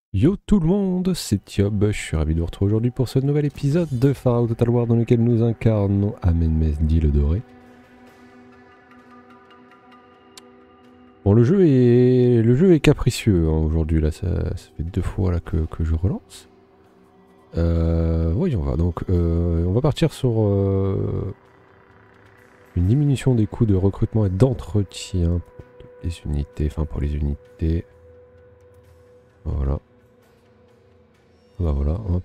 Yo tout le monde, c'est Thiob, je suis ravi de vous retrouver aujourd'hui pour ce nouvel épisode de Far Out Total War dans lequel nous incarnons Amenmesdi le Doré. Bon, le jeu est capricieux hein, aujourd'hui, là ça fait 2 fois là, que je relance. Oui, on va donc on va partir sur une diminution des coûts de recrutement et d'entretien pour les unités, enfin pour les unités. Voilà. Bah voilà, hop.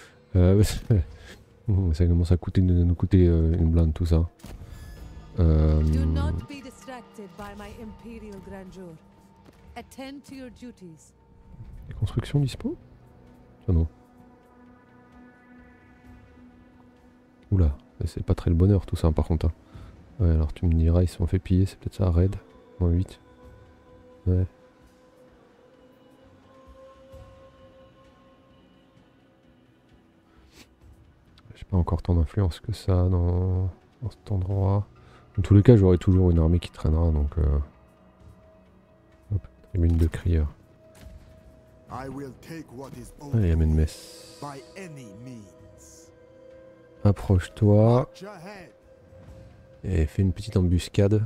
Ça commence à nous coûter une blinde tout ça. Do not be distracted by my imperial grandeur. Attend to your duties. Les constructions dispo? Ah non. Oula, c'est pas très le bonheur tout ça par contre. Hein. Ouais, alors tu me diras, ils se sont fait piller, c'est peut-être ça, raid. Moins 8. Ouais. J'ai pas encore tant d'influence que ça dans cet endroit. Dans tous les cas, j'aurai toujours une armée qui traînera donc. Hop, tribune de crieurs. Allez, amène Metz. Approche-toi. Et fais une petite embuscade.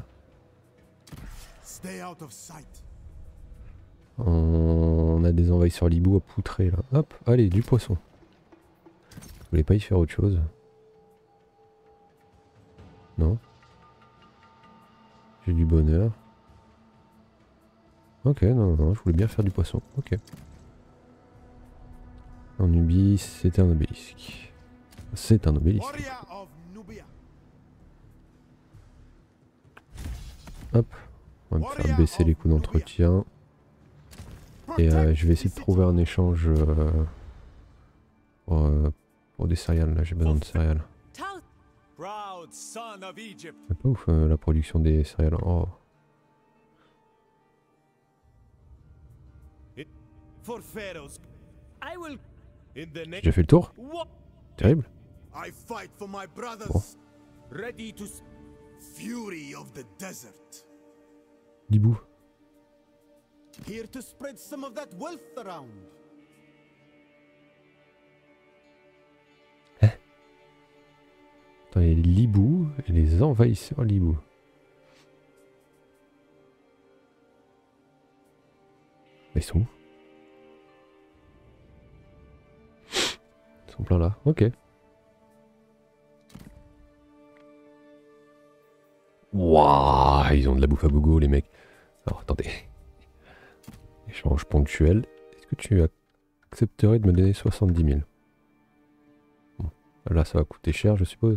On a des envahisseurs libou à poutrer là. Hop, allez, du poisson. Je voulais pas y faire autre chose. Non. J'ai du bonheur. Ok, non, je voulais bien faire du poisson. Ok. En Nubie, c'était un obélisque. C'est un obélisque. Hop. On va me faire baisser les coûts d'entretien. Et je vais essayer de trouver un échange pour des céréales. Là, j'ai besoin de céréales. C'est pas ouf la production des céréales. Oh. J'ai déjà fait le tour? Terrible. Bon. Libou. Here to spread some of that wealth around. Attends, il y a les libous et les envahisseurs libous. Ils sont où? Ils sont plein là, ok. Waouh, ils ont de la bouffe à gogo les mecs. Alors attendez. Échange ponctuel. Est-ce que tu accepterais de me donner 70 000? Bon. Là ça va coûter cher je suppose.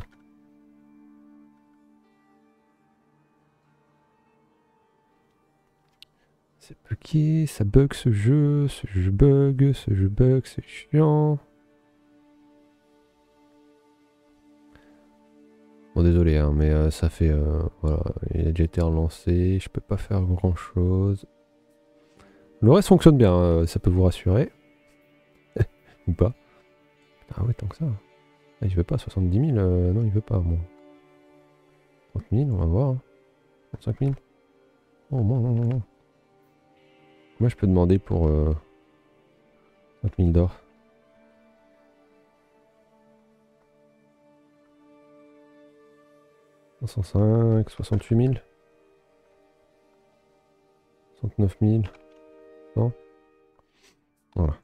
C'est bloqué, ça bug ce jeu bug, c'est chiant. Bon désolé hein, mais ça fait voilà, il a déjà été relancé, je peux pas faire grand chose. Le reste fonctionne bien, ça peut vous rassurer. Ou pas. Ah ouais tant que ça. Ah, il veut pas 70 000, non il veut pas bon. 30 000 on va voir. Hein. 35 000. Oh moins. Moi je peux demander pour 5 000 d'or. « 105, 68 000. 69 000. Non. Voilà.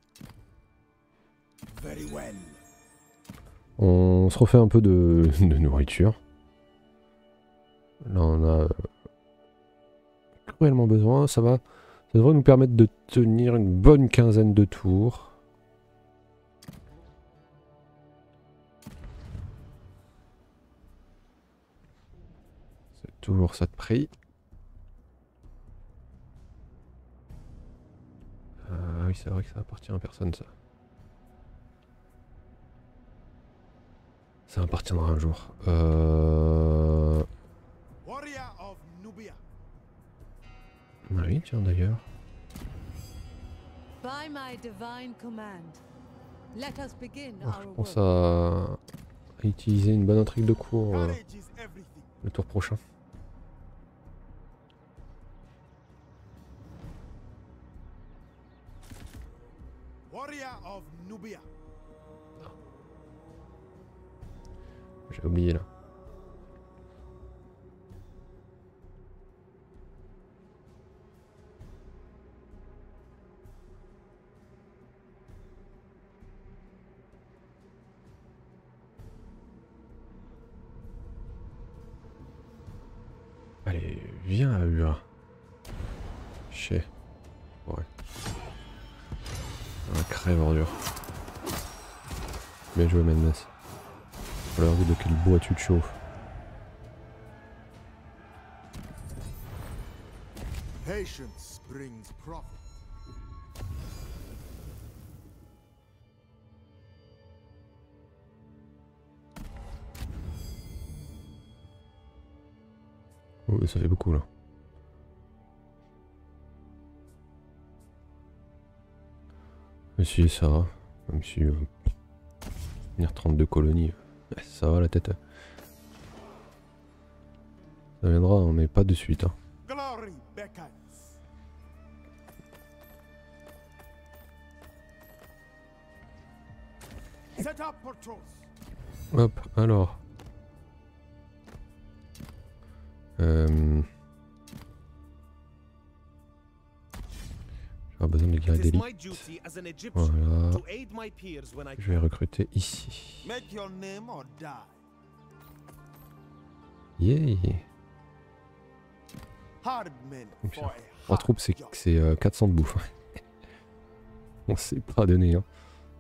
On se refait un peu de nourriture. Là on a cruellement besoin. Ça devrait nous permettre de tenir une bonne quinzaine de tours. C'est toujours ça de prix. Oui c'est vrai que ça appartient à personne ça. Ça appartiendra un jour. Oui, tiens d'ailleurs. Je pense à utiliser une bonne intrigue de cours le tour prochain. warrior of Nubia. J'ai oublié là. Allez, viens à Ua. Chier. Ouais. Un crève ordure. Bien joué, Mendes. Faut leur dire de quel bois tu te chauffes. Patience brings profit. Oh, ça fait beaucoup là. Mais si, ça va. Même si... venir 32 colonies. Ça va la tête. Ça viendra, mais pas de suite. Hein. Glory beckons. Set up patrols. Hop, alors. J'aurai besoin de guerriers d'élite. Voilà. Je vais recruter ici. Make your name or die. Yeah. Hard men for a 3 hard troupes, c'est job. 400 de bouffe. On s'est pas donné. Hein.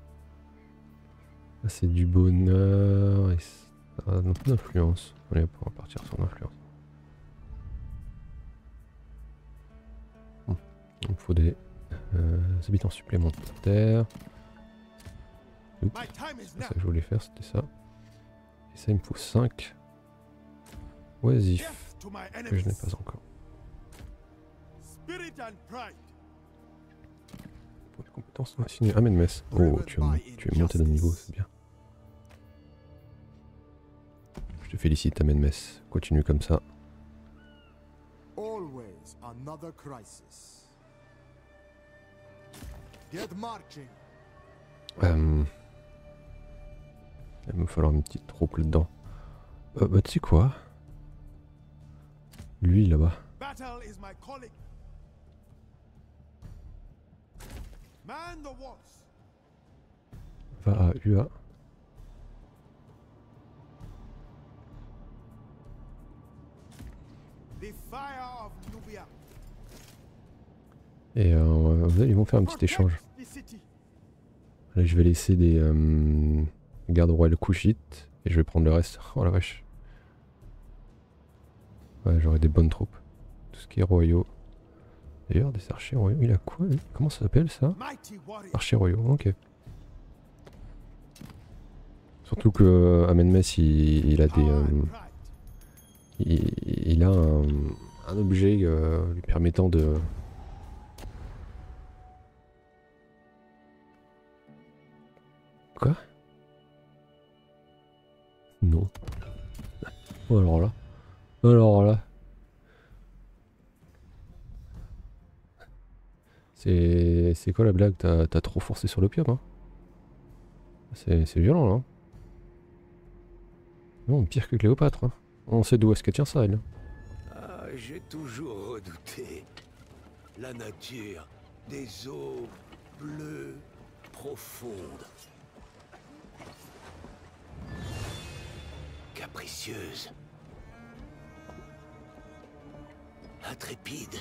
Là, c'est du bonheur. Et ça a beaucoup d'influence. Allez, on va partir sur l'influence. Il me faut des habitants supplémentaires. Oups, My time is c'est now. ça que je voulais faire, c'était ça. Et ça, il me faut 5 oisifs Death to my que je n'ai enemies. pas encore. Spirit and pride. Pour les compétences, on va signer Amen Mess. Oh, tu es monté d'un niveau, c'est bien. Je te félicite, Amen Mess. Continue comme ça. Always another crisis. Get marching. Il va me falloir une petite troupe là-dedans. Bah, tu sais quoi? Lui, là-bas. Battle is my calling. Man the walls. Va à UA. The fire of Nubia. Et ils vont faire un petit échange. Protect the city. Là, je vais laisser des gardes royales Kushite et je vais prendre le reste. Oh la vache. Ouais, j'aurai des bonnes troupes. Tout ce qui est royaux. D'ailleurs, des archers royaux. Il a quoi lui? Comment ça s'appelle ça? Mighty warrior. Archers royaux, ok. Surtout que Amen Mess, il a des. Power and pride. Il a un objet lui permettant de. Quoi? Non. Oh, alors là. Alors là. C'est quoi la blague? T'as trop forcé sur l'opium, hein? C'est violent, là. Hein. Non, pire que Cléopâtre, hein. On sait d'où est-ce qu'elle tient ça, elle. Ah, j'ai toujours redouté la nature des eaux bleues profondes. Capricieuse. Intrépide.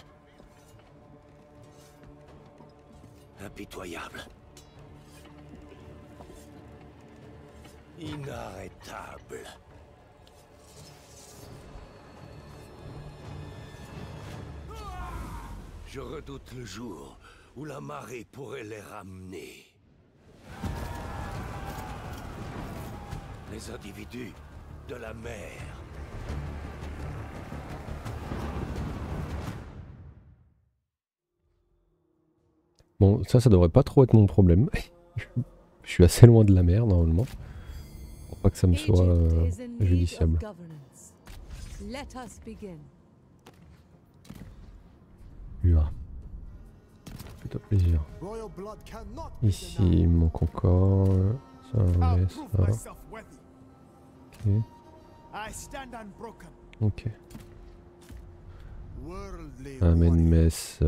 Impitoyable. Inarrêtable. Je redoute le jour où la marée pourrait les ramener. Les individus de la mer. Bon, ça devrait pas trop être mon problème. Je suis assez loin de la mer, normalement. Pour pas que ça me soit Egypt is in need of judiciable. governance. Let us begin. UA. Plutôt. plaisir. Royal blood cannot be Ici, denied. il me manque encore. Ça, I'll ouais, prove ça. myself worthy. Ok. I stand unbroken. Ok. Worldly Amen warrior. mess.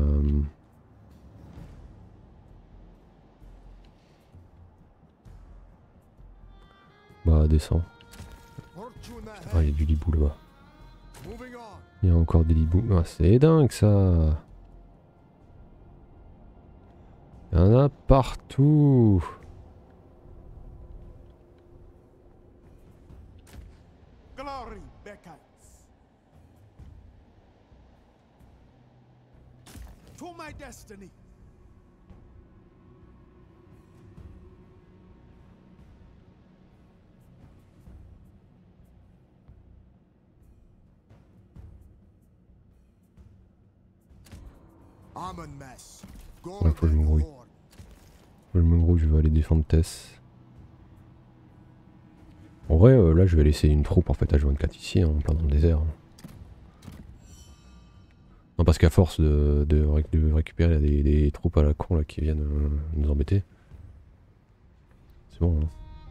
Bah, descends. Fortune Ah, ahead. il y a du hibou là-bas. Moving on. Il y a encore des hiboux. Ah, c'est dingue ça. Il y en a partout. Glory beckons. To my destiny. Amen mess. Ouais, faut que je me grouille. Le même gros, je vais aller défendre Tess. En vrai, là, je vais laisser une troupe en fait à H24 ici, hein, en plein dans le désert. Non, parce qu'à force de récupérer des troupes à la con là, qui viennent nous embêter. C'est bon, hein.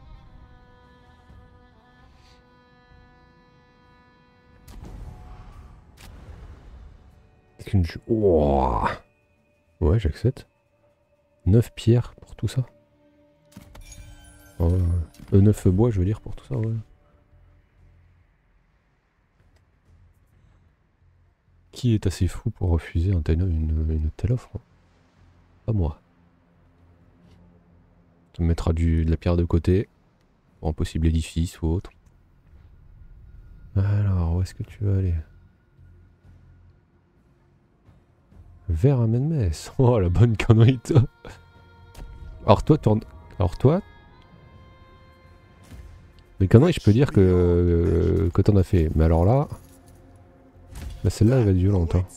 Ouah. Ouais, j'accepte. 9 pierres pour tout ça. Oh, ouais. 9 bois, je veux dire, pour tout ça, ouais. Qui est assez fou pour refuser une telle offre? Pas moi. Ça me mettra de la pierre de côté pour un possible édifice ou autre. Alors, où est-ce que tu vas aller? Vers Amenmess. Oh, la bonne connerie, toi. Alors toi, les conneries, je peux dire que t'en as fait. Mais alors là, celle-là, elle va être violente. Hein.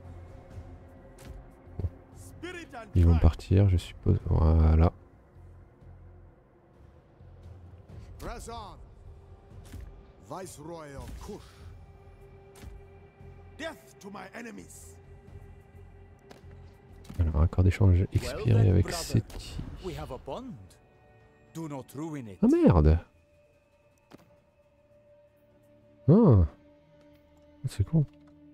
Ils vont partir, je suppose. Voilà. Razan, Viceroy of Kush. Death to my enemies. Alors, accord d'échange expiré avec Seti. We have a bond. Do not ruin it. Ah merde! Ah! C'est con.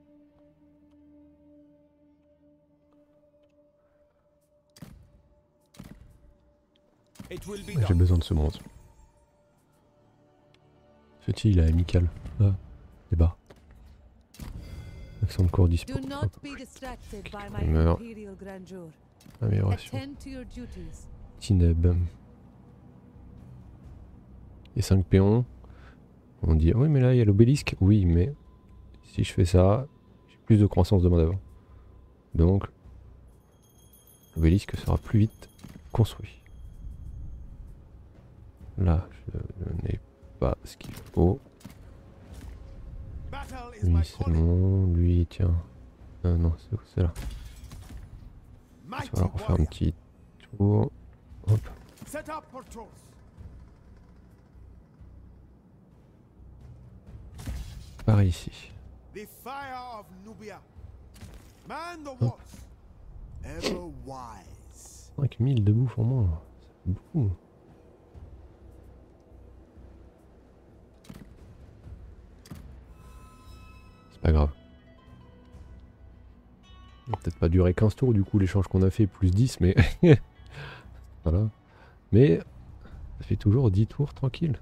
It will be J'ai done. besoin de ce bronze. Seti, il est amical. Ah, les bas. Accent de cours dispo. Do not be distracted by my Meurt. imperial grandeur. Amélioration. Attend to your duties. Tineb. Et 5 péons. On dit, oui mais là il y a l'obélisque. Oui mais si je fais ça, j'ai plus de croissance de main d'œuvre. Donc l'obélisque sera plus vite construit. Là je n'ai pas ce qu'il faut. Battle is Lui my c'est calling. bon, lui tiens. Non c'est là. Mighty On va refaire un warrior. petit tour. Hop. Set up for truth. Par ici. The fire of Nubia. Man the walls. Ever wise. 5000 de bouffe en moins. C'est beaucoup. C'est pas grave. Ça va peut-être pas durer 15 tours du coup l'échange qu'on a fait plus 10 mais voilà. Mais ça fait toujours 10 tours tranquille.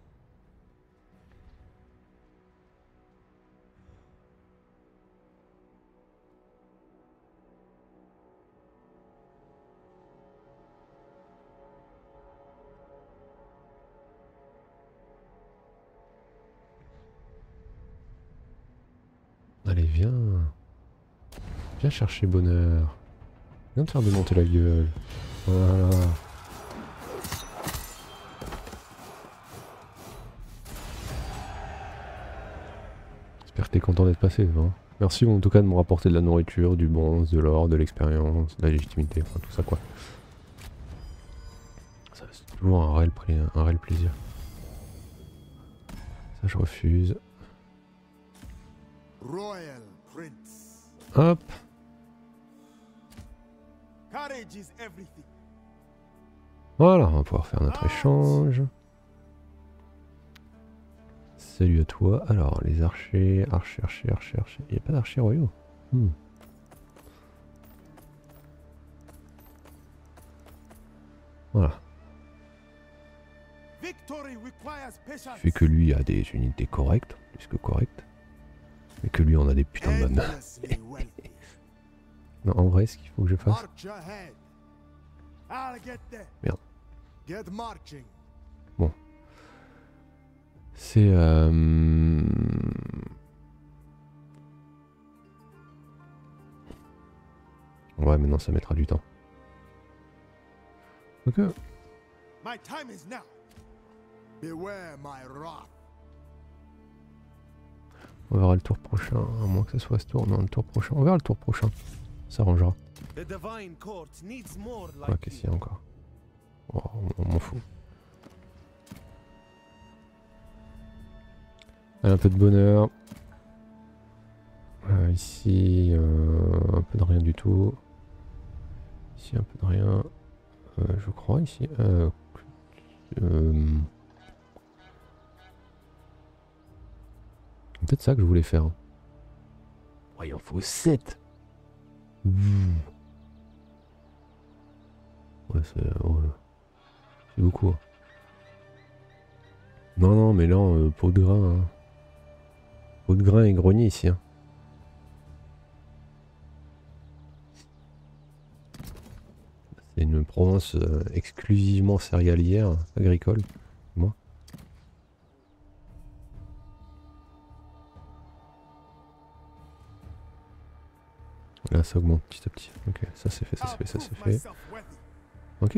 Allez viens. Viens chercher bonheur. Viens te faire démonter la gueule. Voilà. J'espère que t'es content d'être passé. Hein. Merci en tout cas de me rapporter de la nourriture, du bronze, de l'or, de l'expérience, de la légitimité, enfin tout ça quoi. Ça c'est toujours un réel plaisir. Ça je refuse. Royal Prince. Hop. Courage is everything. Voilà, on va pouvoir faire notre échange. Salut à toi. Alors, les archers, archers. Il n'y a pas d'archers royaux. Voilà. Victory requires patience. Fait que lui a des unités correctes, plus que correctes. Mais que lui on a des putains de bonnes. Endlessly wealthy. Non, en vrai, ce qu'il faut que je fasse. March ahead. I'll get there. Merde. Get marching. C'est. Ouais, mais non, ça mettra du temps. Ok. My time is now. Beware my wrath. On verra le tour prochain, à moins que ce soit ce tour. Non, le tour prochain. On verra le tour prochain. Ça arrangera. The divine court needs more Ouais, like qu'est-ce qu'il y a encore? Oh, on m'en fout. Allez, un peu de bonheur. Ici, un peu de rien du tout. Ici, un peu de rien. Je crois, ici. Peut-être ça que je voulais faire. Ouais, il en faut 7. Ouais, c'est beaucoup. Hein. Non, mais là, pot de grain. Hein. Pot de grain et grenier ici. Hein. C'est une province exclusivement céréalière, agricole. Moi. Là, ça augmente petit à petit. Ok, ça c'est fait, ça c'est fait, ça c'est fait. Ok.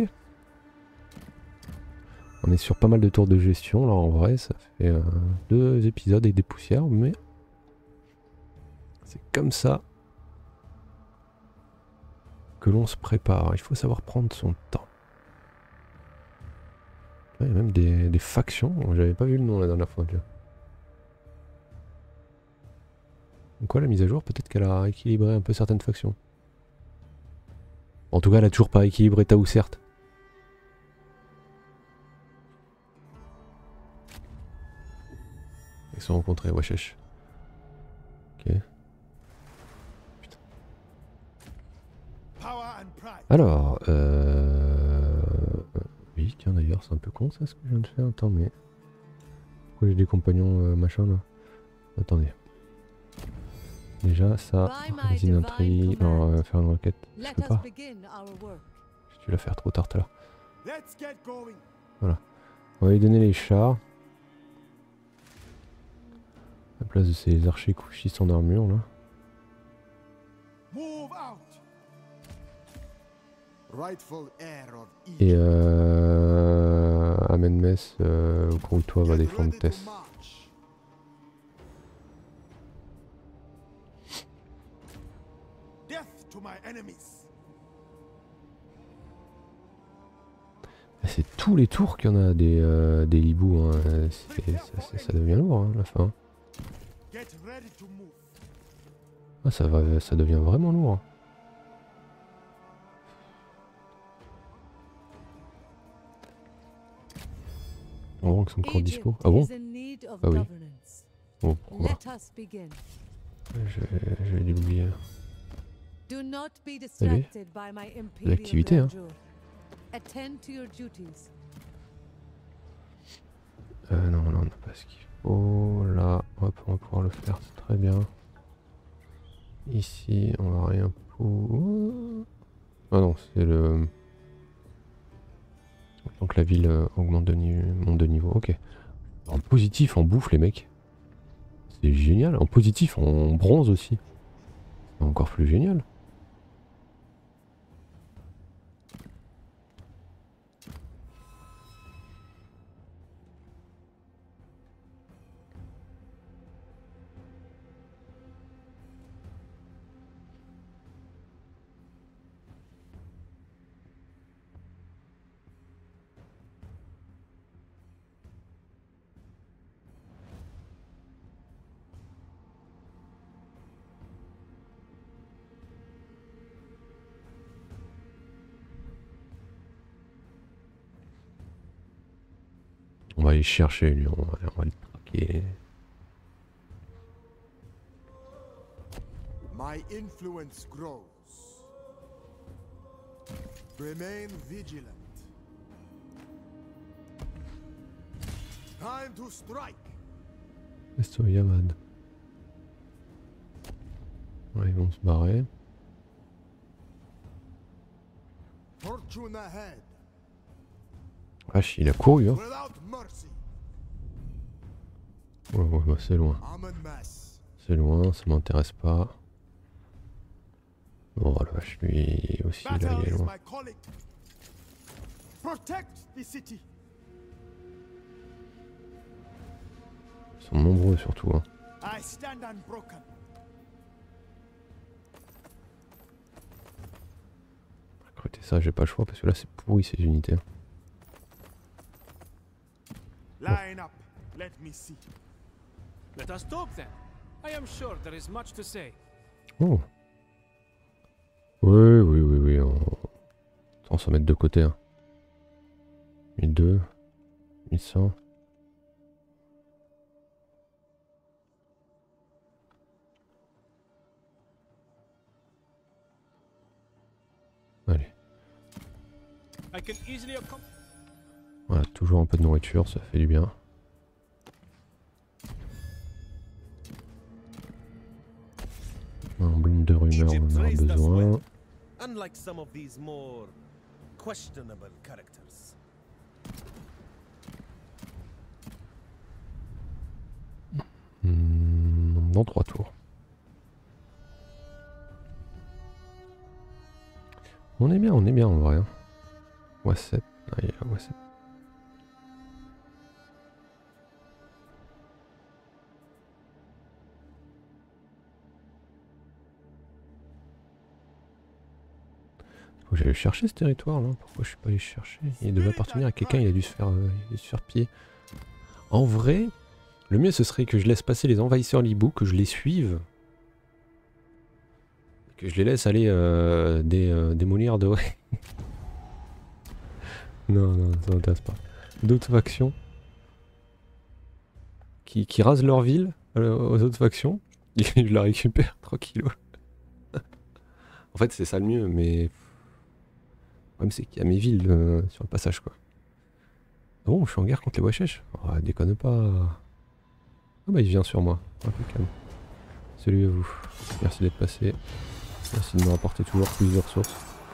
On est sur pas mal de tours de gestion. Là, en vrai, ça fait 2 épisodes avec des poussières, mais c'est comme ça que l'on se prépare. Il faut savoir prendre son temps. Il y a même des factions. J'avais pas vu le nom la dernière fois déjà. Donc quoi, la mise à jour, peut-être qu'elle a équilibré un peu certaines factions. En tout cas, elle a toujours pas équilibré Taoucert. Ils se sont rencontrés, wesh. Ok. Putain. Alors, oui, tiens d'ailleurs, c'est un peu con ça ce que je viens de faire. Attends, mais... Pourquoi j'ai des compagnons machin là? Attendez. Déjà, ça, organiser une intrigue, non, faire une requête, je peux pas. J'ai dû la faire trop tard tout à l'heure. Voilà. On va lui donner les chars. À la place de ces archers couchistes en armure là. Et Amenmess, toi va défendre Tess. C'est tous les tours qu'il y en a des hiboux, hein. Ça devient lourd hein, à la fin. Ah, ça devient vraiment lourd. Hein. On voit qu'ils sont encore dispo. Ah bon? Ah oui. Bon, pourquoi pas. Je vais l'oublier. Eh bien, l'activité, hein. Non, là on n'a pas ce qu'il faut. Là, hop, on va pouvoir le faire, c'est très bien. Ici, on va rien pour... Ah non, c'est le... Donc la ville augmente monte de niveau, ok. En positif, en bouffe, les mecs. C'est génial. En positif, en bronze aussi. C'est encore plus génial. On va aller chercher lui, on va le traquer. My influence grows. Remain vigilant. Time to strike. Esto Yamad. Ouais, ils vont se barrer. Fortune ahead. Vache, il a couru, hein. Without mercy. Ouais, bah c'est loin. I'm en masse. C'est loin, ça m'intéresse pas. Oh la vache, lui aussi, là, Battle il est is loin. my calling. Protect the city. Ils sont nombreux surtout, hein. I stand unbroken. Recruter ça, j'ai pas le choix parce que là c'est pourri ces unités. Hein. Line up. Let me see. Let us talk then. I am sure there is much to say. Oh. Oui. On s'en mettre de côté. Hein. 1002. 1100. Allez. I can easily Voilà, toujours un peu de nourriture, ça fait du bien. Un bloom de rumeur, on en a besoin. Unlike some of these more questionable characters. Dans 3 tours. On est bien en vrai. Hein. Ouais7. Allez, ouais7. Faut que j'aille chercher ce territoire là. Pourquoi je suis pas allé chercher? Il devait appartenir à quelqu'un, il a dû se faire piller. En vrai, le mieux ce serait que je laisse passer les envahisseurs Libou, que je les suive. Que je les laisse aller démolir de... non, ça m'intéresse pas. D'autres factions qui rasent leur ville aux autres factions. Et je la récupère, tranquillo. En fait c'est ça le mieux, mais... Le problème c'est qu'il y a mes villes sur le passage quoi. Ah bon, je suis en guerre contre les Washesh. Oh, déconne pas. Ah bah il vient sur moi. Impeccable. Salut à vous. Merci d'être passé. Merci de me rapporter toujours plus de ressources.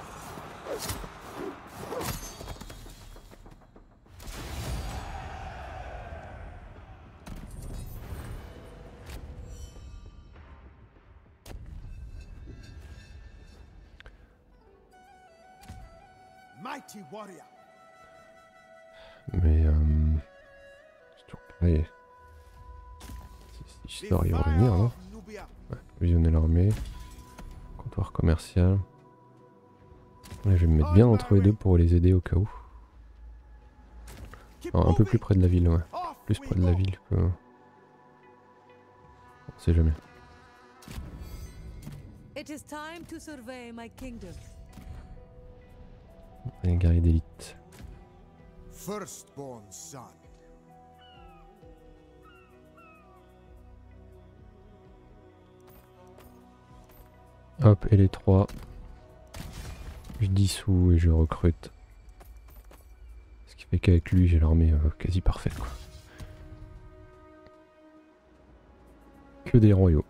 Mighty warrior. Mais c'est toujours pareil. C'est histoire, il va revenir là. Ouais, visionner l'armée. Comptoir commercial. Là, je vais me mettre bien entre les deux pour les aider au cas où. Alors, un peu plus près de la ville, ouais. Plus près de la ville que... On sait jamais. It is time to survey my kingdom. Les guerriers d'élite. Firstborn son. Hop, et les 3. Je dissous et je recrute. Ce qui fait qu'avec lui, j'ai l'armée quasi parfaite, quoi. Que des royaux.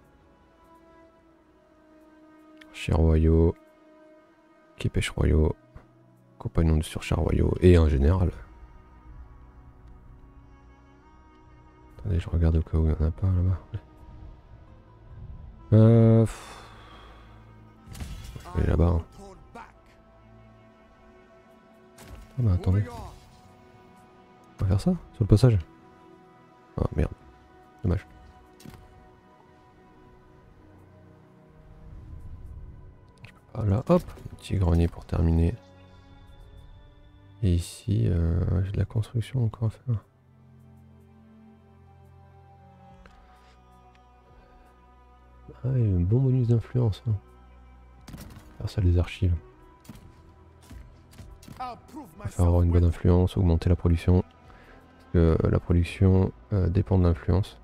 Chers royaux. Képèches royaux. Compagnons de surchat royaux. Et un général. Attendez, je regarde au cas où il n'y en a pas là-bas. Je vais là-bas. Hein. Ah bah attendez. On va faire ça sur le passage. Ah merde. Dommage. Je peux pas. Là, hop. Petit grenier pour terminer. Et ici, j'ai de la construction encore à faire. Ah, il y a un bon bonus d'influence. Hein. Faire ça les archives. Faire avoir une bonne influence, augmenter la production. que la production dépend de l'influence.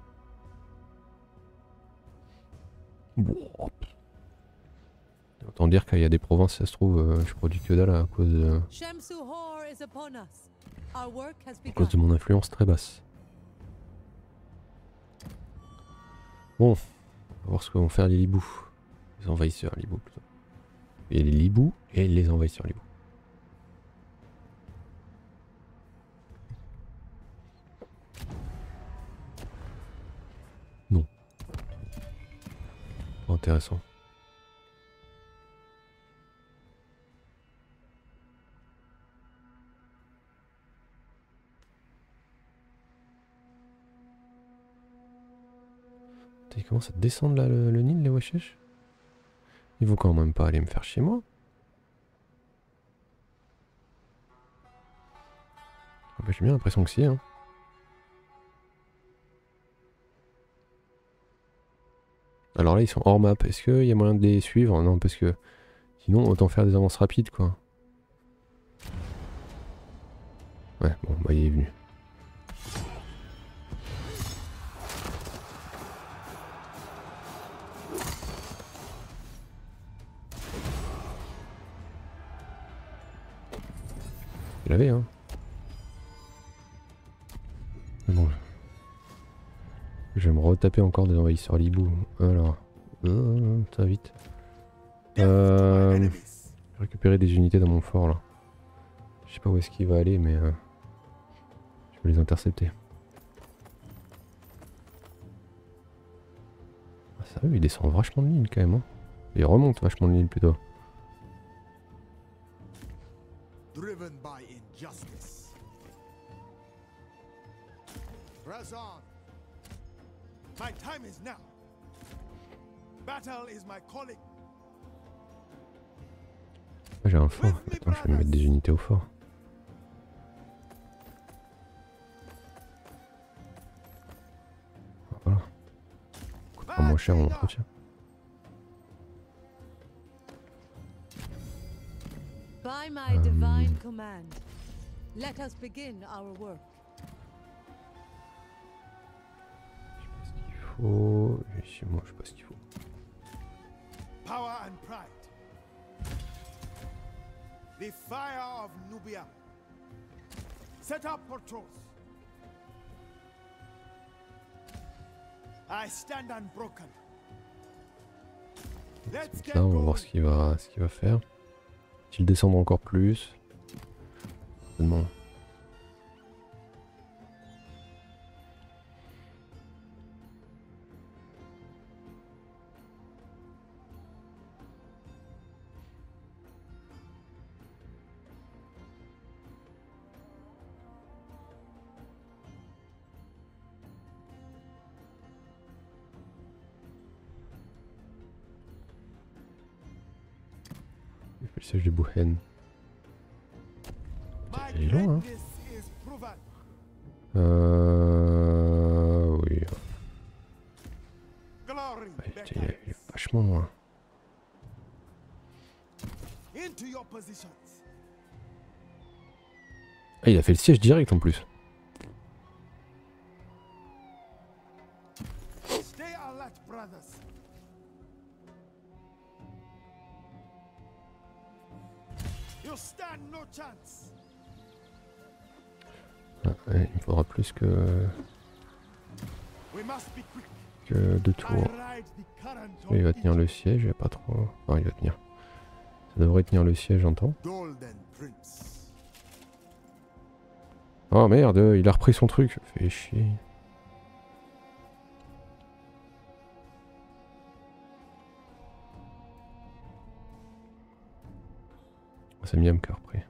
Autant dire qu'il y a des provinces, ça se trouve, je produis que dalle à cause de mon influence très basse. Bon, on va voir ce que vont faire les Libous. Les envahisseurs Libous plutôt. Et les Libous et les envahisseurs Libous. Non. Pas intéressant. Ils commencent à descendre là le Nil, les Wesh. Ils vont quand même pas aller me faire chez moi. Ah bah, j'ai bien l'impression que si. Hein. Alors là, ils sont hors map. Est-ce qu'il y a moyen de les suivre? Non, parce que sinon, autant faire des avances rapides, quoi. Ouais, bon, bah il est venu. Il l'avait, hein. Mais bon. Je vais me retaper encore des envahisseurs Libou. Alors. Ça va vite. Récupérer des unités dans mon fort là. Je sais pas où est-ce qu'il va aller, mais je vais les intercepter. Ah, ça va, il descend vachement de l'île quand même. Hein. Il remonte vachement de l'île plutôt. Driven by injustice. Press on. My time is now. Battle is my calling. Ah, j'ai un fort. Attends, je vais me mettre des unités au fort. Voilà. Coûtera moins cher en entretien. By my divine command, let us begin our work. Faut... Ici, moi, je sais pas ce qu'il faut. Power and pride. The fire of Nubia. Set up patrols. I stand unbroken. Let's get Ça, on va going. voir ce qu'il va faire. S'il descendre encore plus. Seulement. Il fait le siège de Bouhen. My Il est long, hein. greatness is proven. Oui. Glory Ouais, beckons. il est vachement loin. Into your positions. Ah, il a fait le siège direct en plus. Stay alert, brothers. You stand no chance. Ah, ouais, il me faudra plus que We must be quick. 2 I tours. ride the current of Il va tenir le siège, il n'y a pas trop. Enfin, il va tenir. Ça devrait tenir le siège, j'entends. Golden Prince. Oh merde, il a repris son truc. Fait chier. C'est Miam qui a repris.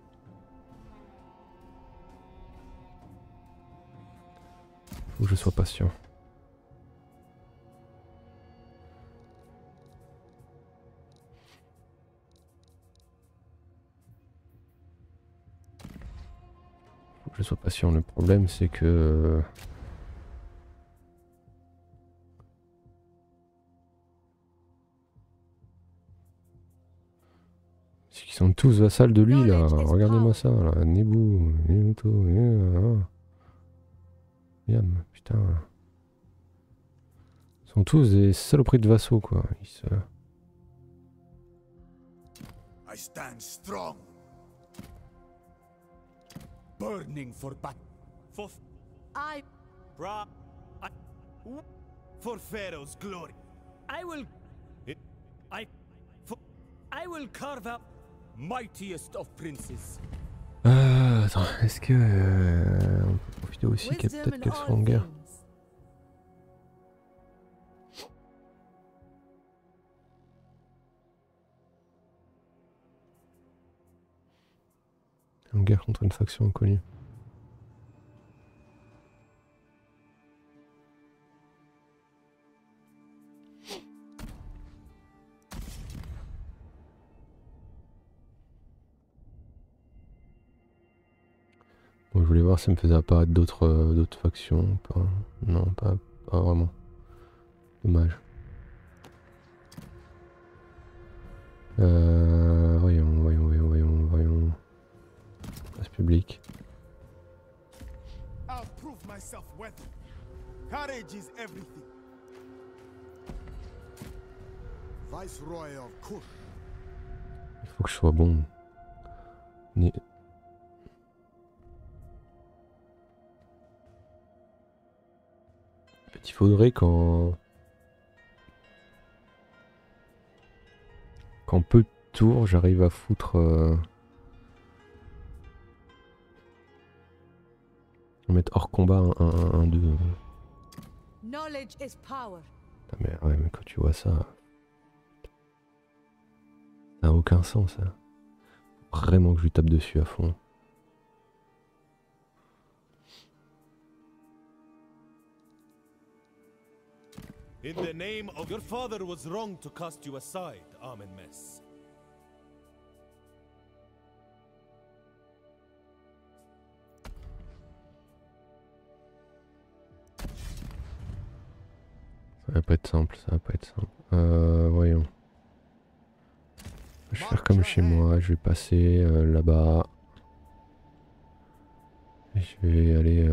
Faut que je sois patient. Faut que je sois patient. Le problème c'est que... Ils sont tous vassals de lui là. Regardez-moi ça là. Nebu, Nebuto, Miam, putain. Ils sont tous des saloperies de vassaux, quoi. Ils se... I stand strong. Burning for I Bra. For Pharaoh's glory. I will. I will carve out mightiest of princes. Attends, est-ce que... on peut profiter aussi qu'il y a wisdom peut-être in qu'elles sont all en guerre. things. En guerre contre une faction inconnue. Bon, je voulais voir si ça me faisait apparaître d'autres factions. Pas... Non, pas vraiment. Dommage. Voyons. Place publique. I'll prove myself worthy. Courage is everything. Viceroy of Kush. Il faut que je sois bon. En fait, il faudrait qu'en peu de tours, j'arrive à foutre... mettre hors combat un 2. Knowledge is power. Mais quand tu vois ça... Ça n'a aucun sens, ça. Vraiment que je lui tape dessus à fond. In the name of your father was wrong to cast you aside, Amenmess. Ça va pas être simple, voyons. Je vais faire comme chez moi, je vais passer là-bas. Et je vais aller...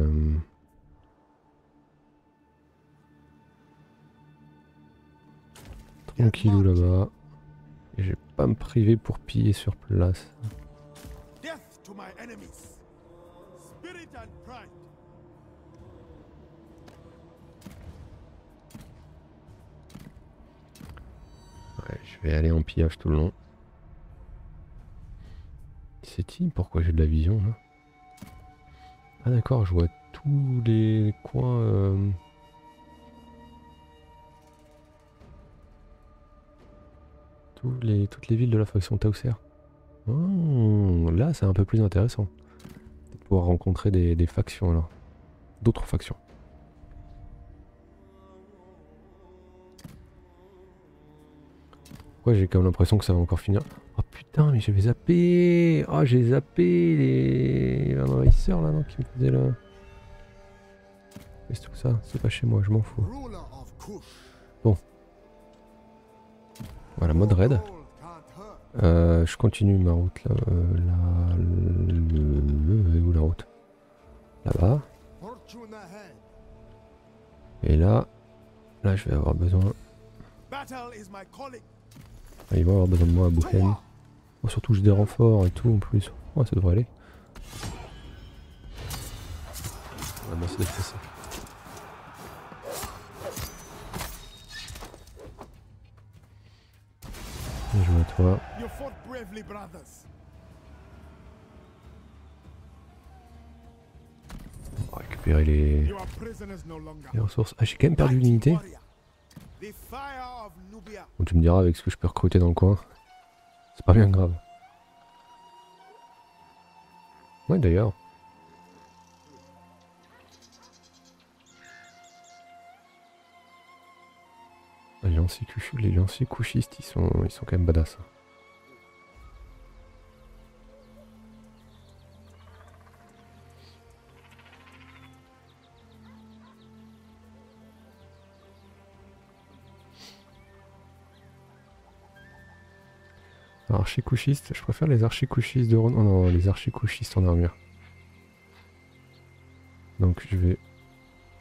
tranquillou là-bas. Et je vais pas me priver pour piller sur place. Death to my enemies. Spirit and pride. Ouais, je vais aller en pillage tout le long. C'est-il pourquoi j'ai de la vision là? Ah d'accord, je vois tous les coins... toutes les villes de la faction Tausser. Oh, là c'est un peu plus intéressant. De pouvoir rencontrer des factions alors. D'autres factions. Ouais, j'ai quand même l'impression que ça va encore finir. Oh putain, mais j'avais zappé. Oh, j'ai zappé les envahisseurs là, non, qui me faisaient là. Qu'est-ce que tout ça? C'est pas chez moi, je m'en fous. Ruler of Kush. Bon. Voilà, mode raid. Gold can't hurt. Je continue ma route là. Où la route? Là-bas. Fortune ahead. Et là je vais avoir besoin. Battle is my calling. Ils vont avoir besoin de moi à Bouchen. Oh, surtout j'ai des renforts et tout en plus. Ouais, ça devrait aller. Ah, moi c'est défacé. Et je vois toi. You fought bravely, brothers. On va récupérer les You are prisoners no longer. ressources. Ah, j'ai quand même perdu une unité. Warrior. The fire of Nubia. Donc tu me diras avec ce que je peux recruter dans le coin. C'est pas bien grave. Ouais d'ailleurs. Les lanciers couchistes ils sont quand même badass. Archicouchistes, je préfère les archicouchistes de Rhône. Oh non, les archicouchistes en armure. Donc je vais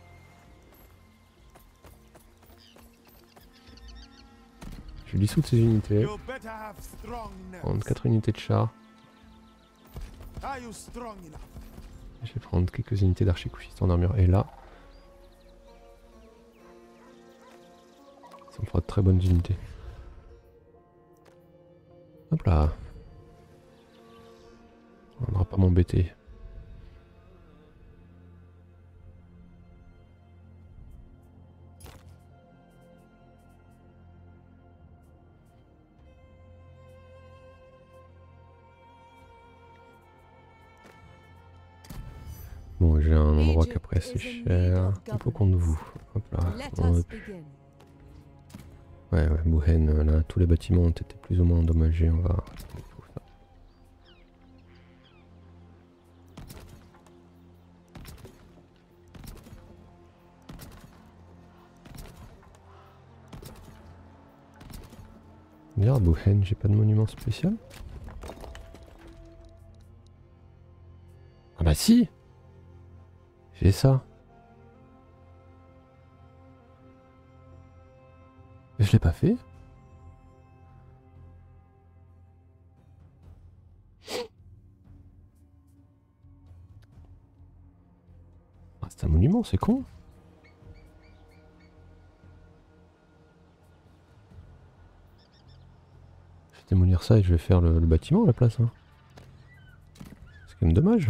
vais dissoudre ces unités. You better have strong nerves. Prendre 4 unités de chars. Are you strong enough? Je vais prendre quelques unités d'archicouchistes en armure. Et là, ça me fera de très bonnes unités. Hop là. On ne va pas m'embêter. Bon, j'ai un endroit qu'après c'est cher. Un peu contre vous. Hop là. On va plus. Ouais, Bouhen, là, tous les bâtiments ont été plus ou moins endommagés. On va arrêter tout ça. D'ailleurs, Bouhen, j'ai pas de monument spécial. Ah bah si! J'ai ça. Je l'ai pas fait. Ah, c'est un monument, c'est con. Je vais démolir ça et je vais faire le bâtiment à la place. Hein. C'est quand même dommage.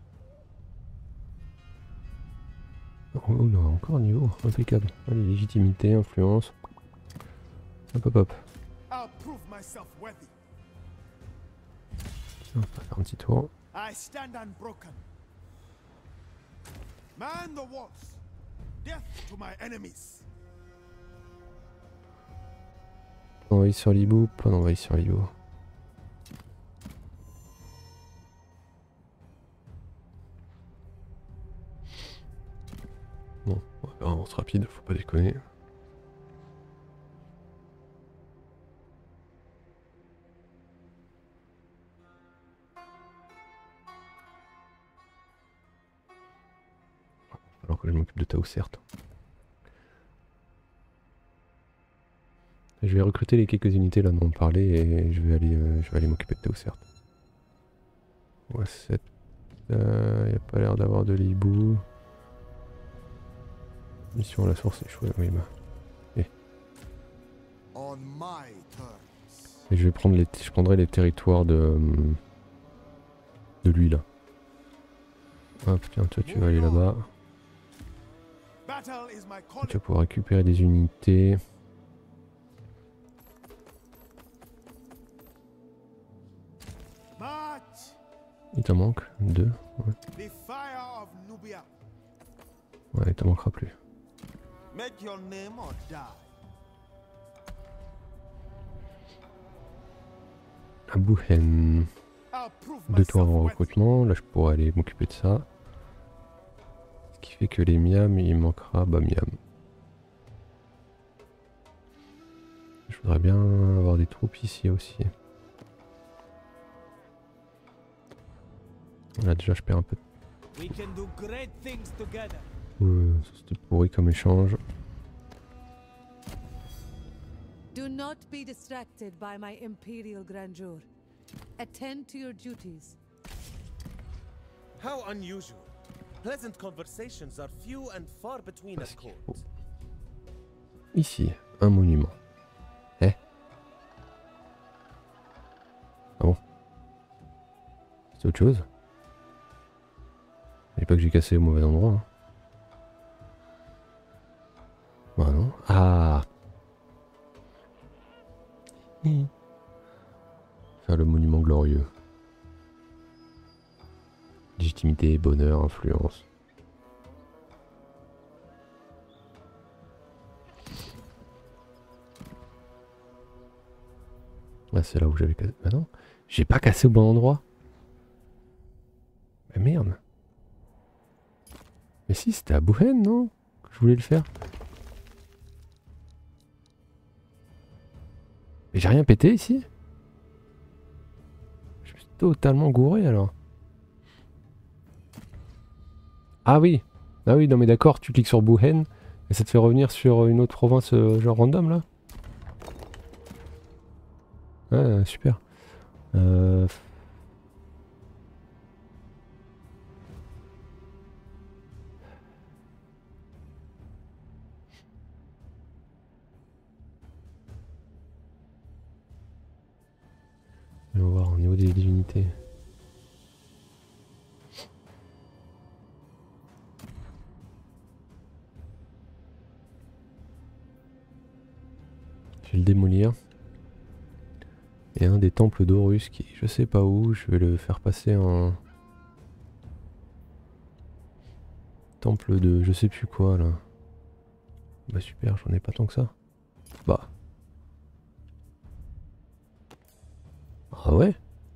Oh là, encore un niveau impeccable. Allez, légitimité, influence. Hop hop hop. I'll prove myself worthy. On va faire un petit tour. I stand unbroken. Man the walls. Death to my enemies. Envahis sur l'hibou, pas d'envahis sur l'hibou. Bon, on va faire un avance rapide, faut pas déconner. Alors que je m'occupe de Tao, certes. Je vais recruter les quelques unités là dont on parlait et je vais aller m'occuper de Tao, certes. Ouais, 7. Y a pas l'air d'avoir de l'hibou. Mission à la source échouée, oui bah. Et je vais prendre je prendrai les territoires de lui là. Hop, tiens, toi tu vas aller là-bas. Tu vas pouvoir récupérer des unités. Il t'en manque 2. Ouais, il t'en manquera plus. À Bouhen. 2 tours en recrutement. Là, je pourrais aller m'occuper de ça. Ce qui fait que les Miam, il manquera Miam. Je voudrais bien avoir des troupes ici aussi. Là déjà je perds un peu. C'était pourri comme échange. Do not be distracted by my imperial grandeur. Attend to your duties. How unusual. Pleasant conversations are few and far between at court. Ici, un monument. Eh? Ah bon? C'est autre chose? Je dis pas que j'ai cassé au mauvais endroit. Hein. Bah non. Ah! Faire le monument glorieux. Légitimité, bonheur, influence. Ah, c'est là où j'avais cassé. Bah non, j'ai pas cassé au bon endroit. Mais merde. Mais si, c'était à Bouhen, non? Que je voulais le faire. Mais j'ai rien pété ici? Je suis totalement gouré alors. Ah oui. Ah oui, non mais d'accord, tu cliques sur Bouhen et ça te fait revenir sur une autre province genre random là? Ouais, super. On va voir au niveau des divinités. Je vais le démolir. Et un des temples d'Horus qui je sais pas où, je vais le faire passer en temple de je sais plus quoi là. Bah super, j'en ai pas tant que ça. Bah. Ah ouais?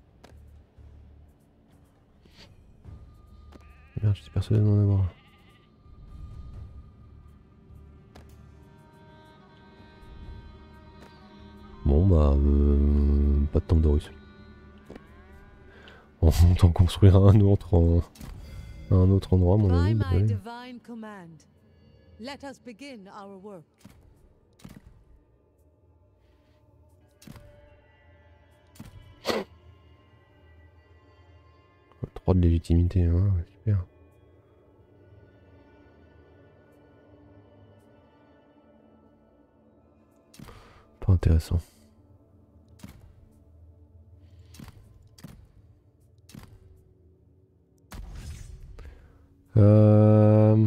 Merde, j'étais persuadé d'en avoir. Bon bah pas de temple d'Horus. On va en construire un autre à un autre endroit, à mon By avis. my Désolé. divine command, let us begin our work. Trop de légitimité, hein, super. Pas intéressant. Euh...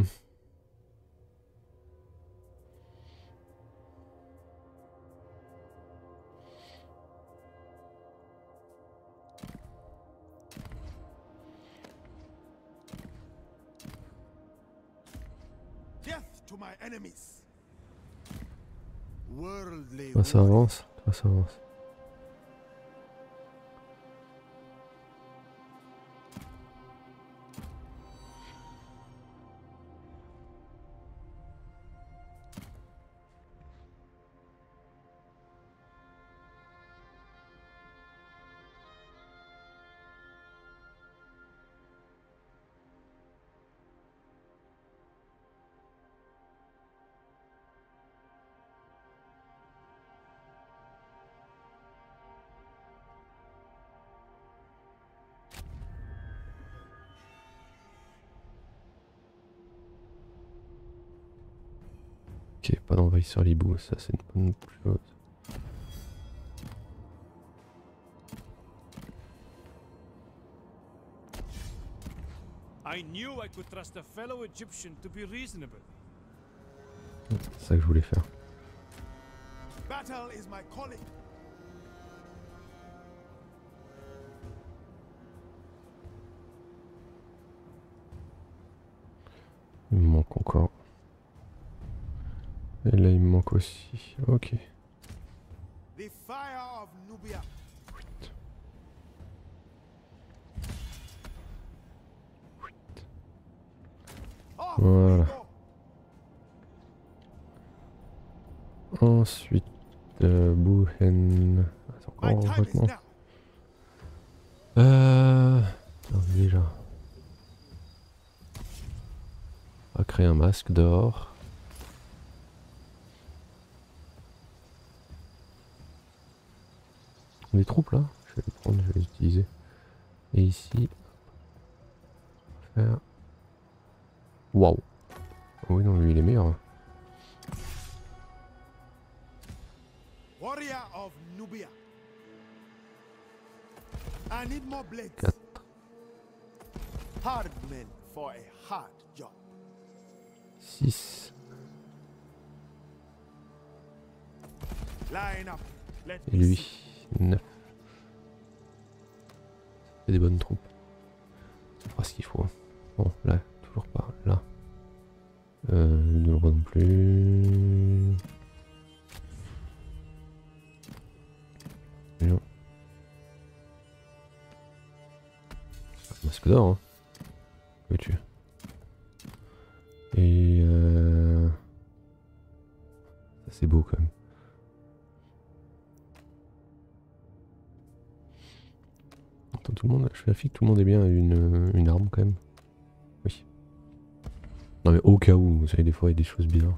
Death to my enemies. Worldly Ah, ça warrior. avance, ça avance. Ok, pas d'envahisseur hibou, ça c'est une bonne chose. I knew I could trust a fellow Egyptian to be reasonable. C'est ça que je voulais faire. Battle is my calling. Il me manque encore. Et là il me manque aussi. Ok. The fire of Nubia. Off we Voilà. go. Ensuite, Bouhen. C'est My encore time is maintenant. now. Alors, déjà. On va créer un masque d'or. Les troupes là, je vais les prendre, je vais les utiliser. Et ici, on va faire. Waouh! Oh oui, non, lui il est meilleur. Hein. Warrior of Nubia. I need more blades. 4. Hard men for a hard job. 6. Line up. Let Et me lui, see. 9. C'est des bonnes troupes. Ça fera ce qu'il faut. Bon, là, toujours pas. Là. Ne le vois non plus. Non. Masque d'or, hein. Que tu. Et ça c'est beau quand même. Attends, tout le monde, je vérifie que tout le monde ait bien une arme quand même. Oui. Non mais au cas où, vous savez, des fois il y a des choses bizarres.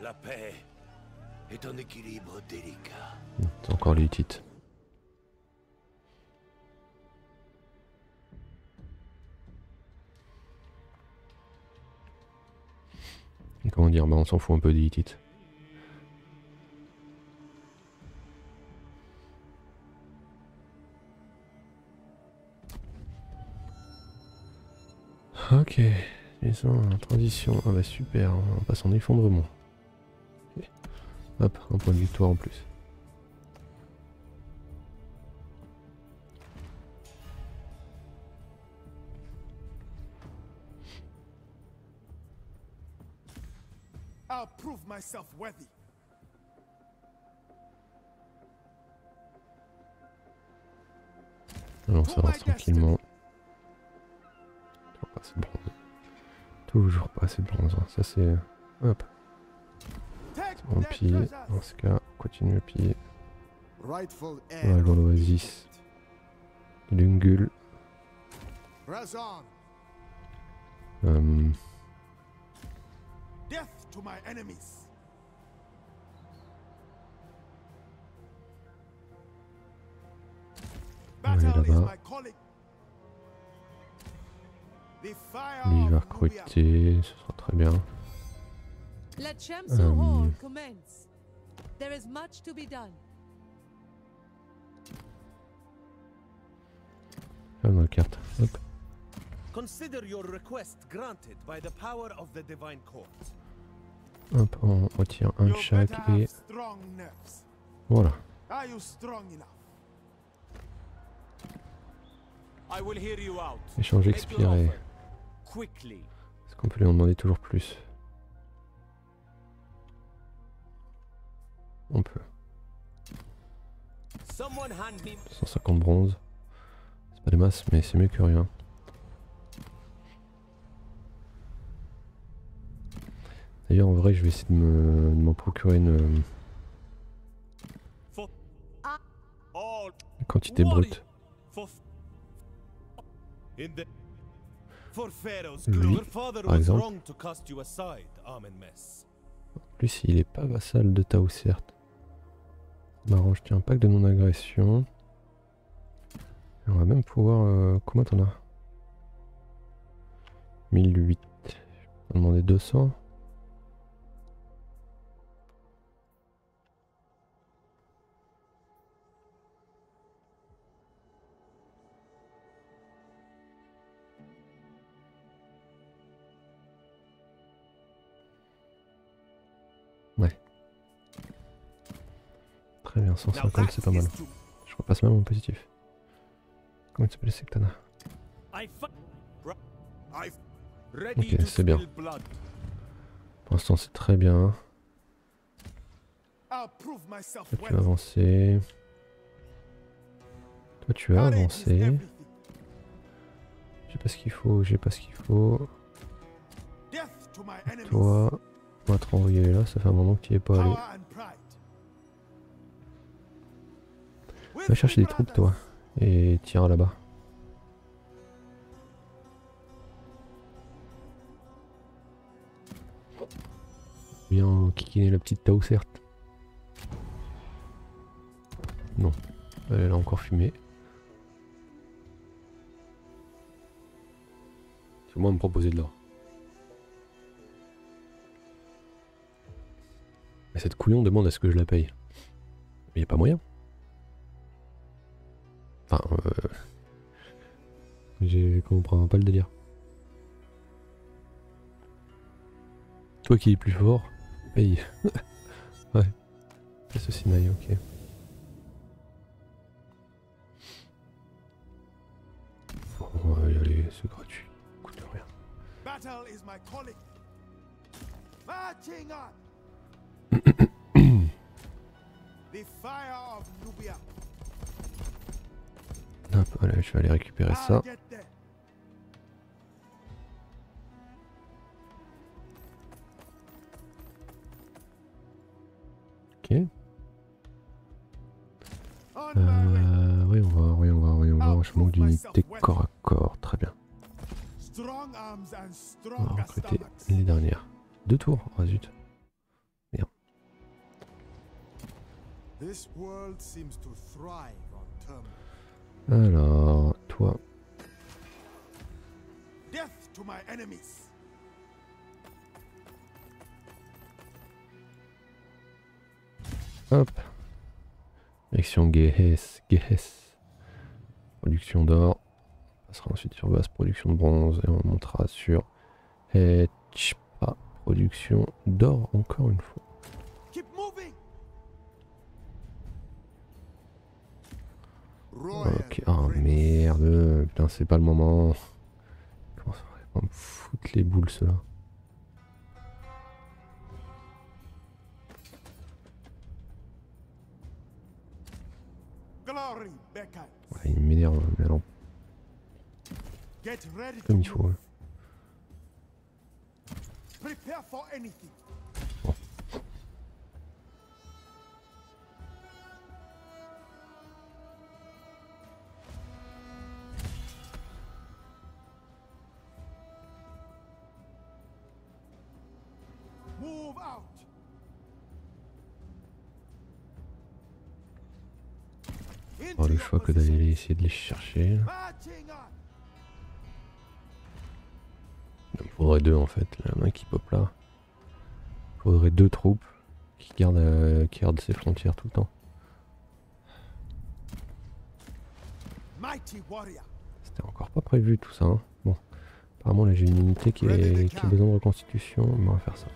La paix est un équilibre délicat. C'est encore les Hittites. Et comment dire, bah on s'en fout un peu des Hittites. Ok, disons, transition, ah bah super, on passe en effondrement. Okay. Hop, un point de victoire en plus. I'll prove myself worthy. Alors ça avance tranquillement. Toujours pas assez de bronze. Toujours pas assez de bronze. Ça c'est... Hop. On pille. Dans ce cas, continue à piller. Rightful On va heir dans of l'oasis. Lungul. Razan, death to my enemies. Battle is là-bas. my calling. The fire Lui il va of Nubia. recruter, ce sera très bien. Let Shamsu Hall commence. There is much to be done. Là on a la carte. Hop. Consider your request granted by the power of the divine court. Hop, on retire un de You chaque better et have strong nerves. voilà. Are you strong enough? I will hear you out. Échange Make your expiré. offer. Quickly. Est-ce qu'on peut lui en demander toujours plus? On peut. Someone hand me 150 bronze. C'est pas des masses, mais c'est mieux que rien. D'ailleurs, en vrai, je vais essayer de m'en procurer une For all quantité brute. for in the for Pharaoh's Lui, glory. Your father par was exemple. wrong to cast you aside, Amenmess. Lui, il est pas vassal de Tao, certes. M'arrange, tiens, un pack de non-agression. Et on va même pouvoir... combien t'en as? 1008. On va demander 200. Ouais. Très bien, 150 c'est pas mal. Je repasse même en positif. Comment il s'appelle Sectana? ready Ok, to c'est bien. spill blood. Pour l'instant c'est très bien. I'll prove myself Toi tu worthy. vas avancer. Toi tu vas Courage is avancer. everything. J'ai pas ce qu'il faut, j'ai pas ce qu'il faut. Death to my enemies. Toi, on va te renvoyer là, ça fait un moment que tu y es pas allé. Power and pride. Va chercher des troupes toi. Et tire là-bas. Viens kikiner la petite Tao certes. Non. Elle a encore fumé. C'est moi de me proposer de l'or. Mais cette couillon demande à ce que je la paye. Mais y a pas moyen. Enfin, je comprends pas le délire. Toi qui es plus fort, paye. Ouais. C'est ce Sinaï, ok. On va y aller, c'est gratuit. Coûte rien. Battle is my calling. Marching on. The fire of Nubia. Hop, allez, je vais aller récupérer ça. I'll get there. Ok. On my way. Oui, on va. Je manque d'unité corps à corps. Très bien. Strong arms and On va stronger recruter stomachs. les dernières. 2 tours. Oh zut. Merde. This world seems to thrive on turmoil. Alors, toi. Death to my enemies. Hop. Direction Gehes. Production d'or. On passera ensuite sur base production de bronze et on montera sur Hechpa. Production d'or encore une fois. Keep moving. Ok, oh merde, putain c'est pas le moment. Comment ça va me foutre les boules ceux-là. Glory, Becca. Ouais, il m'énerve, mais alors Get ready to comme il faut. move. Ouais. Prepare for anything. Move out. Pas le choix que d'aller essayer de les chercher. Marching on. Il me faudrait deux en fait. Il y en a un qui pop là. Il faudrait deux troupes qui gardent ses frontières tout le temps. Mighty warrior. C'était encore pas prévu tout ça. Hein. Bon, apparemment là j'ai une unité qui a besoin de reconstitution. Mais on va faire ça.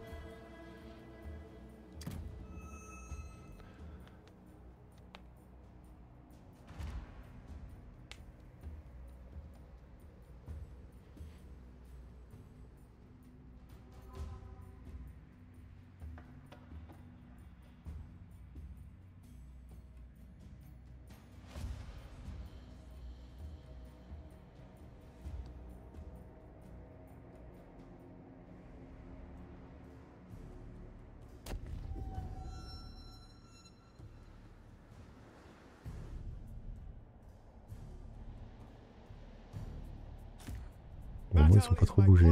Bon, moi ils sont pas trop bougés.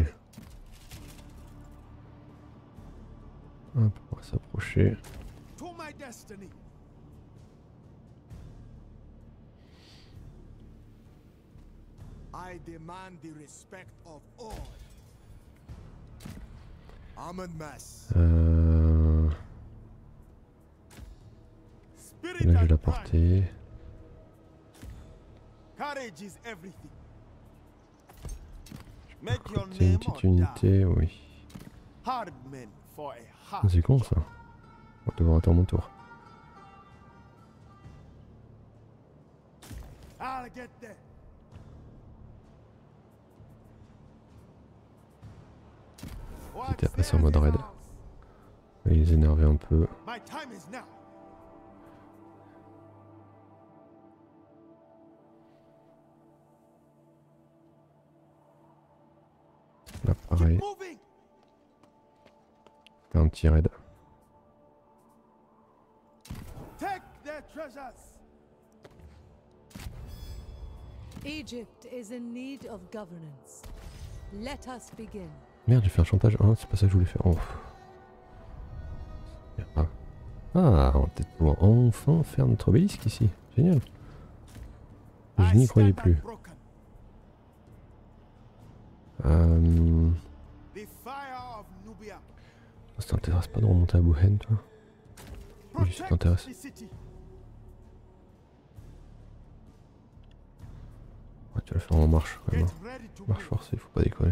Hop, on va s'approcher. To my destiny. I demand the respect of all. Armored mass. Spirit Là j'ai la and pride. portée. Courage is everything. Make your C'est une name petite on unité, oui. hard men for a Ah, hard. c'est con ça. On va devoir attendre mon tour. I'll get there. J'étais à passer en mode raid. On va les énerver un peu. My time is now. Là pareil, Keep moving. c'est un petit raid. Take their treasures. Egypt is in need of governance. Let us begin. Merde, j'ai fait un chantage. Ah, c'est pas ça que je voulais faire. Oh. Ah. Ah, on va peut-être pouvoir enfin faire notre obélisque ici. Génial. Je n'y croyais plus. Broken. The fire of Nubia. Ça t'intéresse pas de remonter à Bouhen, toi? Oui, ça Protect t'intéresse. the city. Ouais, tu vas le faire en marche, quand même. Get Hein. ready to Marche move. forcée, faut pas déconner.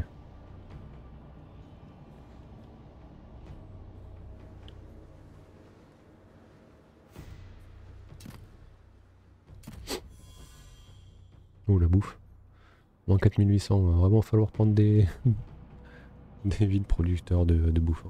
Oh la bouffe. Moins 4800, va vraiment falloir prendre des des vides producteurs de bouffe. Hein.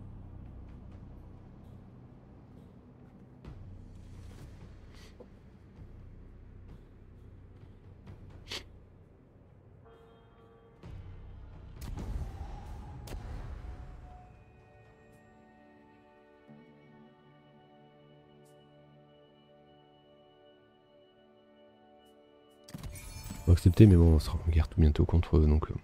Faut accepter, mais bon, on sera en guerre tout bientôt contre eux, donc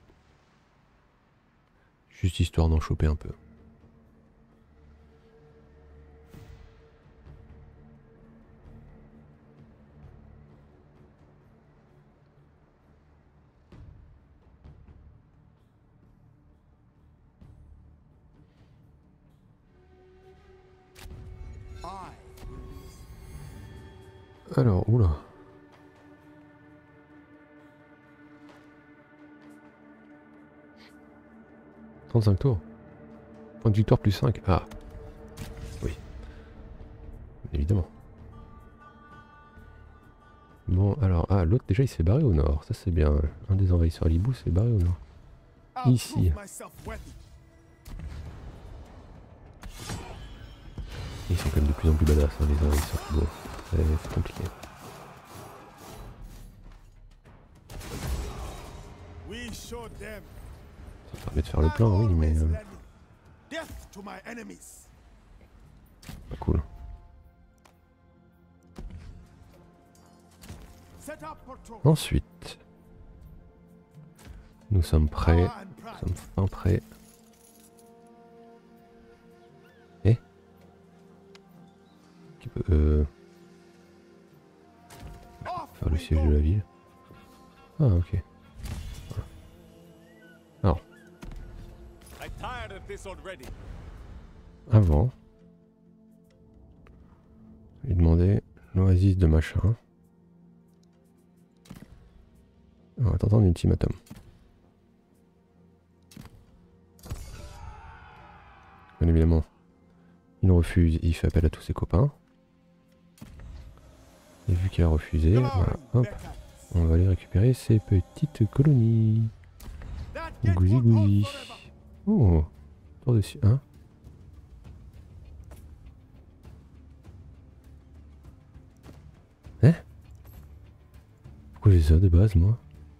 juste histoire d'en choper un peu. Alors, oula. 35 tours. Point de victoire plus 5. Ah. Oui. Évidemment. Bon, alors, ah, l'autre déjà il s'est barré au nord. Ça c'est bien. Un des envahisseurs Libou s'est barré au nord. Ici. Ils sont quand même de plus en plus badass, hein, les envahisseurs Libou. C'est compliqué. Ça permet de faire le plein, oui, mais... pas cool. Ensuite, nous sommes prêts. Nous sommes fin prêts. Eh? Qui peut faire le siège de la ville? Ah, ok. Alors. Avant. Je lui demander l'oasis de machin. On va t'entendre un ultimatum. Bien évidemment, il refuse, il fait appel à tous ses copains. Et vu qu'il a refusé, voilà, hop, on va aller récupérer ces petites colonies. Gouzi gouzi. Oh, tour dessus, hein. Hein? Pourquoi j'ai ça de base, moi?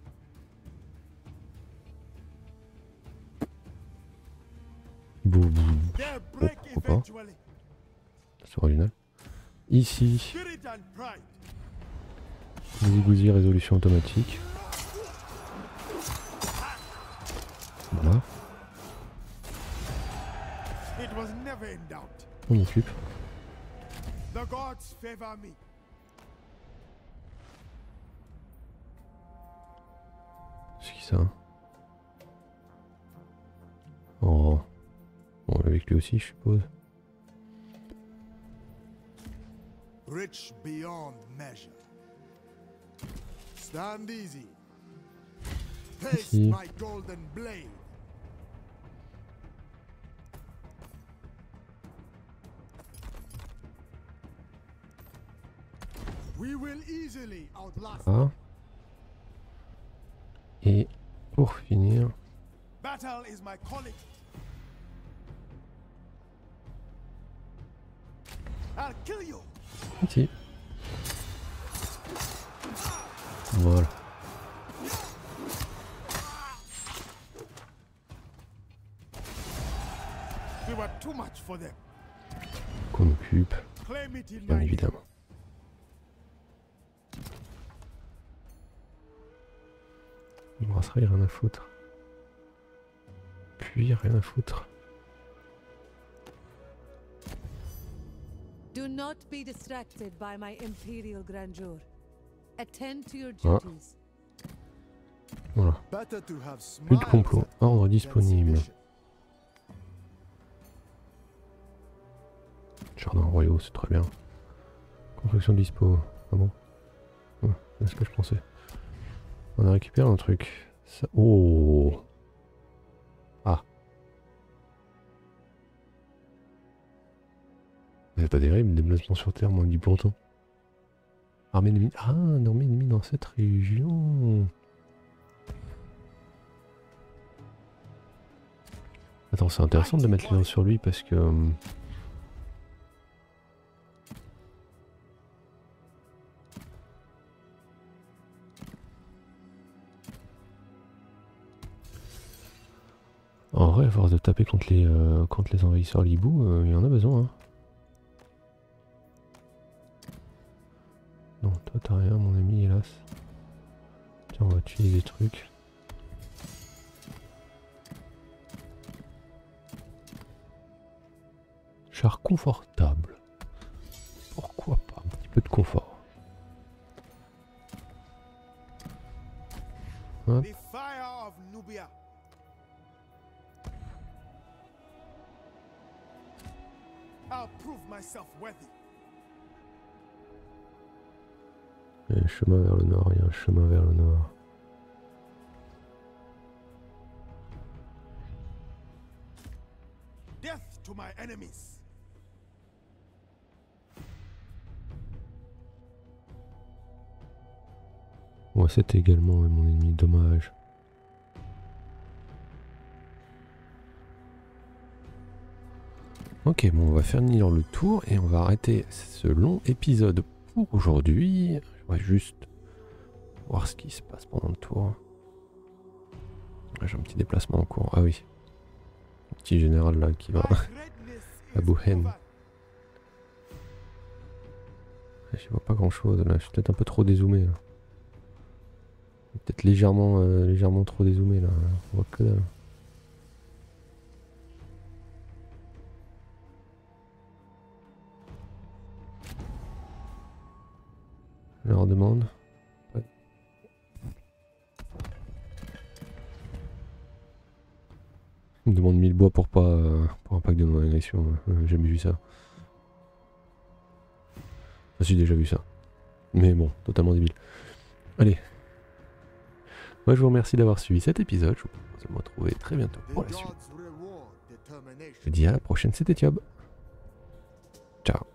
Pourquoi pas? C'est original. Ici, gouzi résolution automatique. Voilà. On occupe. C'est qui ça? Oh. Bon, avec lui aussi, je suppose. Rich beyond measure. Stand easy. Taste my golden blade. We will easily outlast. Ah. Et pour finir. Battle is my calling. I'll kill you. Ici. Voilà. We were too much for them. Qu'on occupe, Claim it in bien my évidemment. Le brasserie, rien à foutre. Puis rien à foutre. Do not be distracted by my imperial grandeur. Attend to your duties. Voilà. Better to have Plus de complot. Ordre disponible. Jardin royaux, c'est très bien. Construction dispo. Ah bon? Ouais, c'est ce que je pensais. On a récupéré un truc. Ça... Oh! Ah! C'est pas terrible, déplacement sur Terre, moins 10%. Armée ennemie. Ah, une armée ennemie dans cette région. Attends, c'est intéressant de mettre les mains sur lui parce que... en vrai, à force de taper contre les envahisseurs Libou, il y en a besoin. Hein. Non, toi t'as rien, mon ami, hélas. Tiens, on va utiliser des trucs. Char confortable. Pourquoi pas un petit peu de confort. Hop. The fire of Nubia. I'll prove myself worthy. Il y a un chemin vers le nord, il y a un chemin vers le nord. Death to my enemies. Ouais, c'était également mon ennemi, dommage. Ok, bon, on va finir le tour et on va arrêter ce long épisode pour aujourd'hui. Je vais juste voir ce qui se passe pendant le tour. J'ai un petit déplacement en cours. Ah oui. Un petit général là qui va My greatness à is Bouhen. over. Je vois pas grand chose là. Je suis peut-être un peu trop dézoomé là. Peut-être légèrement trop dézoomé là. On voit que dalle. Je leur demande. Ouais. Il me demande 1000 bois pour un pack de non-agression. J'ai jamais vu ça. Enfin, j'ai déjà vu ça. Mais bon, totalement débile. Allez. Moi je vous remercie d'avoir suivi cet épisode. Je vous propose de me retrouver très bientôt pour The la suite. gods reward determination. Je vous dis à la prochaine, c'était Thiob. Ciao.